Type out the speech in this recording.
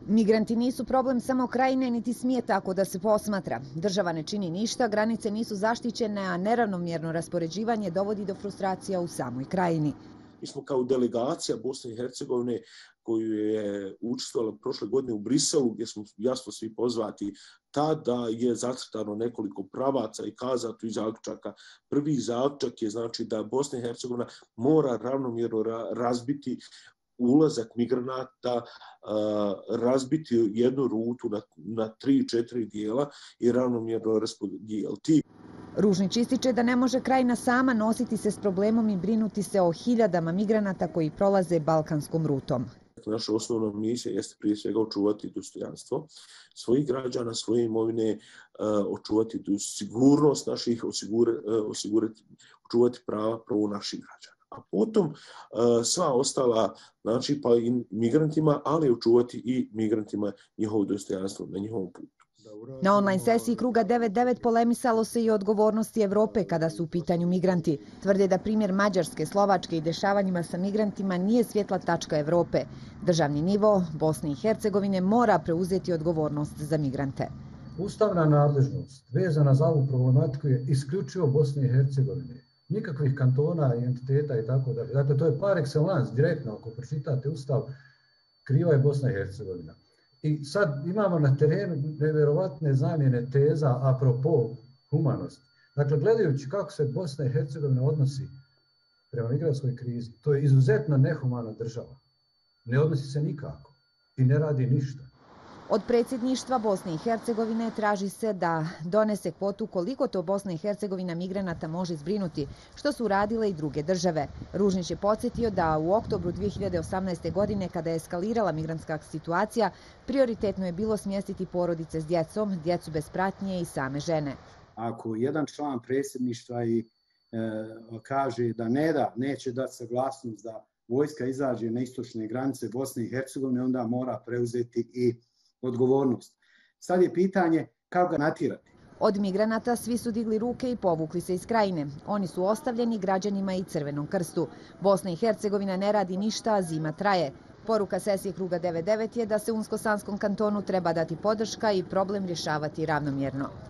Migranti nisu problem samo krajine, niti smije tako da se posmatra. Država ne čini ništa, granice nisu zaštićene, a neravnomjerno raspoređivanje dovodi do frustracija u samoj krajini. Mi smo kao delegacija Bosne i Hercegovine koju je učestvovala prošle godine u Briselu, gdje smo jasno svi pozvati, tada je zacrtano nekoliko pravaca i kazato i zaključaka. Prvi zaključak je znači da Bosna i Hercegovina mora ravnomjerno razbiti ulazak migranata, razbiti jednu rutu na 3-4 dijela i ravnomjerno raspodijeliti. Ružnić ističe da ne može krajina sama nositi se s problemom i brinuti se o hiljadama migranata koji prolaze balkanskom rutom. Naša osnovna misija jeste prije svega očuvati dostojanstvo svojih građana, svoje imovine, očuvati sigurnost naših, očuvati pravo naših građana. A potom sva ostala, znači pa i migrantima, ali očuvati i migrantima njihovo dostojanstvo na njihovom putu. Na online sesiji Kruga 99 polemisalo se i o odgovornosti Evrope kada su u pitanju migranti. Tvrde da primjer Mađarske, Slovačke i dešavanjima sa migrantima nije svjetla tačka Evrope. Državni nivo Bosne i Hercegovine mora preuzeti odgovornost za migrante. Ustavna nadležnost vezana za ovu problematiku je isključivo Bosne i Hercegovine. Nikakvih kantona i entiteta i tako dalje. Dakle, to je par excellence, direktno, ako pročitate Ustav, kriva je Bosna i Hercegovina. I sad imamo na terenu nevjerovatne zamjene teza apropo humanosti. Dakle, gledajući kako se Bosna i Hercegovina odnosi prema migrantskoj krizi, to je izuzetno nehumana država. Ne odnosi se nikako i ne radi ništa. Od predsjedništva Bosne i Hercegovine traži se da donese kvotu koliko to Bosna i Hercegovina migranata može zbrinuti, što su uradile i druge države. Ružnić je podsjetio da u oktobru 2018. godine, kada je eskalirala migrantska situacija, prioritetno je bilo smjestiti porodice s djecom, djecu bez pratnje i same žene. Ako jedan član predsjedništva kaže da neće dati saglasnost da vojska izađe na istočne granice Bosne i Hercegovine, onda mora preuzeti i odgovornost. Sad je pitanje kako ga natjerati. Od migranata svi su digli ruke i povukli se iz krajine. Oni su ostavljeni građanima i Crvenom krstu. Bosna i Hercegovina ne radi ništa, a zima traje. Poruka sesije Kruga 99 je da se Unsko-Sanskom kantonu treba dati podrška i problem rješavati ravnomjerno.